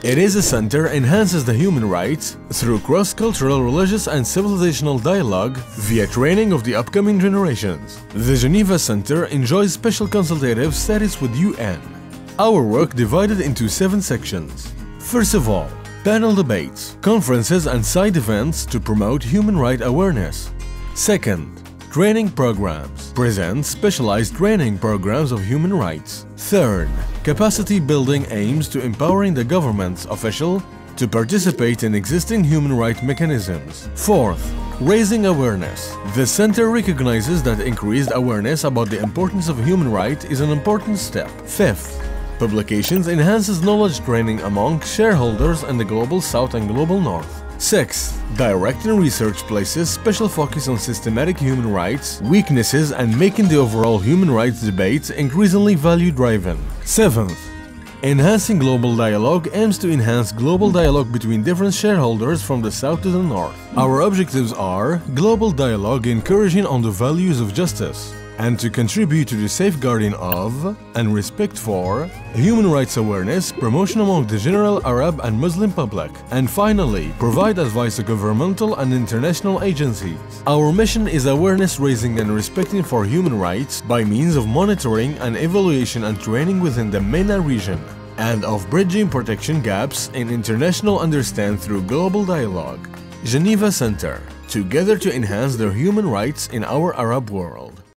It is a center enhances the human rights through cross-cultural, religious and civilizational dialogue via training of the upcoming generations. The Geneva Centre enjoys special consultative status with UN. Our work divided into 7 sections. First of all, panel debates, conferences and side events to promote human rights awareness. Second, training programs present specialized training programs of human rights. Third, capacity building aims to empowering the government's official to participate in existing human rights mechanisms. Fourth, raising awareness. The center recognizes that increased awareness about the importance of human rights is an important step. Fifth, publications enhances knowledge training among shareholders in the Global South and Global North. Sixth, direct and research places special focus on systematic human rights, weaknesses and making the overall human rights debates increasingly value-driven. Seventh, enhancing global dialogue aims to enhance global dialogue between different shareholders from the south to the north. Our objectives are global dialogue encouraging on the values of justice, and to contribute to the safeguarding of and respect for human rights awareness, promotion among the general Arab and Muslim public, and finally, provide advice to governmental and international agencies. Our mission is awareness raising and respecting for human rights by means of monitoring and evaluation and training within the MENA region, and of bridging protection gaps in international understanding through global dialogue. Geneva Centre, together to enhance their human rights in our Arab world.